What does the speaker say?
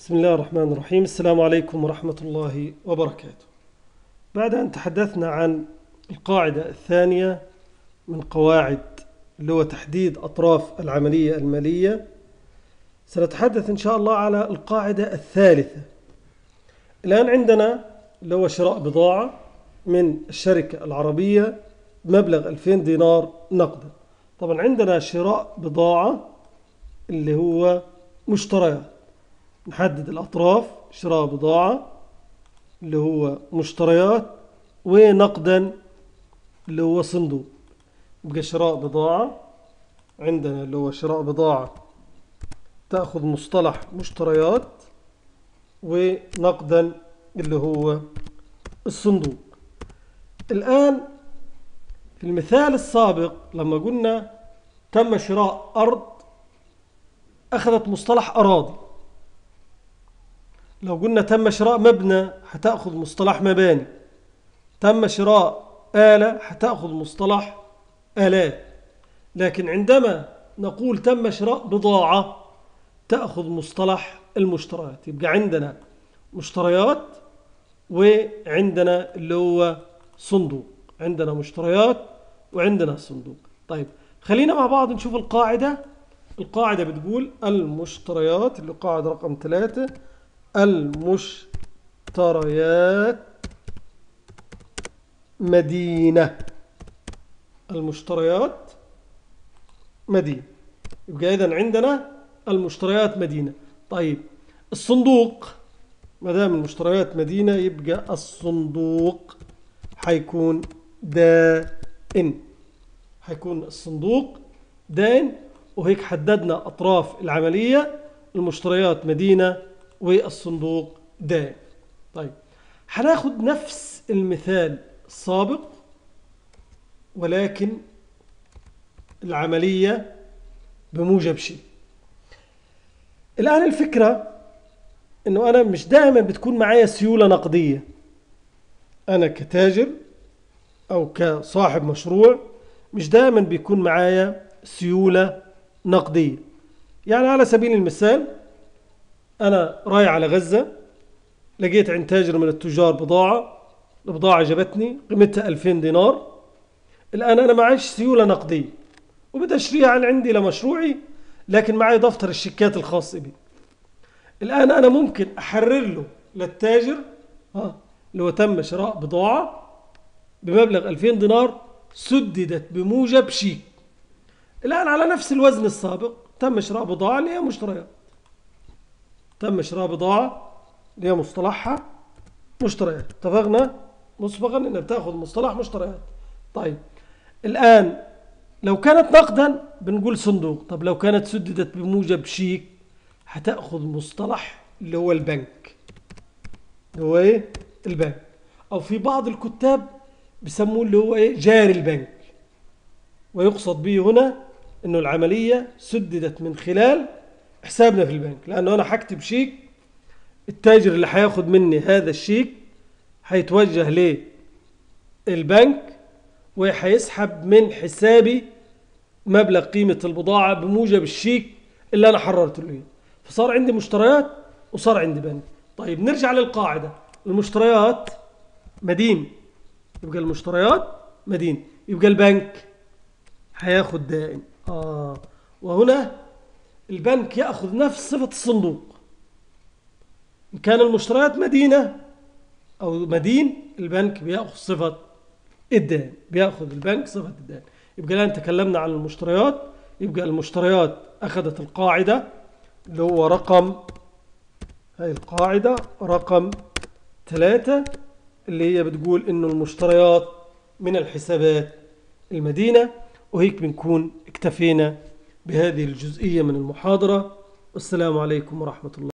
بسم الله الرحمن الرحيم. السلام عليكم ورحمة الله وبركاته. بعد أن تحدثنا عن القاعدة الثانية من قواعد اللي هو تحديد أطراف العملية المالية، سنتحدث إن شاء الله على القاعدة الثالثة. الآن عندنا اللي هو شراء بضاعة من الشركة العربية بمبلغ 2000 دينار نقدا. طبعا عندنا شراء بضاعة اللي هو مشتريات، نحدد الأطراف: شراء بضاعة اللي هو مشتريات، ونقدا اللي هو صندوق. يبقى شراء بضاعة عندنا اللي هو شراء بضاعة تأخذ مصطلح مشتريات، ونقدا اللي هو الصندوق. الآن في المثال السابق لما قلنا تم شراء أرض أخذت مصطلح أراضي، لو قلنا تم شراء مبنى هتأخذ مصطلح مباني، تم شراء آلة هتأخذ مصطلح آلات. لكن عندما نقول تم شراء بضاعة تأخذ مصطلح المشتريات. يبقى عندنا مشتريات وعندنا اللي هو صندوق، عندنا مشتريات وعندنا صندوق. طيب خلينا مع بعض نشوف القاعدة. القاعدة بتقول المشتريات، اللي قاعدة رقم 3: المشتريات مدينة. المشتريات مدينة. يبقى إذن عندنا المشتريات مدينة. طيب الصندوق، ما دام المشتريات مدينة يبقى الصندوق حيكون دائن، حيكون الصندوق دائن. وهيك حددنا أطراف العملية: المشتريات مدينة والصندوق دائن. طيب هناخد نفس المثال السابق ولكن العملية بموجب شيء. الآن الفكرة إنه أنا مش دائما بتكون معايا سيولة نقدية. أنا كتاجر أو كصاحب مشروع مش دائما بيكون معايا سيولة نقدية. يعني على سبيل المثال أنا رايح على غزة، لقيت عند تاجر من التجار البضاعة عجبتني قيمتها 2000 دينار. الآن أنا معيش سيولة نقدية وبدي أشتريها عن عندي لمشروعي، لكن معي دفتر الشيكات الخاص بي. الآن أنا ممكن أحرر له للتاجر اللي هو تم شراء بضاعة بمبلغ 2000 دينار سددت بموجب شيك. الآن على نفس الوزن السابق تم شراء بضاعة اللي هي مشتريات، تم شراء بضاعة اللي هي مصطلحها مشتريات. اتفقنا مسبقا ان بتاخذ مصطلح مشتريات. طيب الآن لو كانت نقدا بنقول صندوق. طب لو كانت سددت بموجب شيك هتأخذ مصطلح اللي هو البنك، اللي هو ايه؟ البنك. او في بعض الكتاب بيسموه اللي هو ايه؟ جاري البنك. ويقصد به هنا انه العملية سددت من خلال حسابنا في البنك، لانه انا هكتب شيك، التاجر اللي هياخد مني هذا الشيك هيتوجه للبنك وهيسحب من حسابي مبلغ قيمة البضاعة بموجب الشيك اللي أنا حررته له. فصار عندي مشتريات وصار عندي بنك. طيب نرجع للقاعدة: المشتريات مدين، يبقى المشتريات مدين، يبقى البنك هياخد دائن. وهنا البنك يأخذ نفس صفة الصندوق. إن كان المشتريات مدينة أو مدين، البنك بيأخذ صفة الدائن، بيأخذ البنك صفة الدائن. يبقى الآن تكلمنا عن المشتريات. يبقى المشتريات أخذت القاعدة اللي هو هاي القاعدة رقم 3 اللي هي بتقول إنه المشتريات من الحسابات المدينة. وهيك بنكون اكتفينا بهذه الجزئية من المحاضرة. والسلام عليكم ورحمة الله.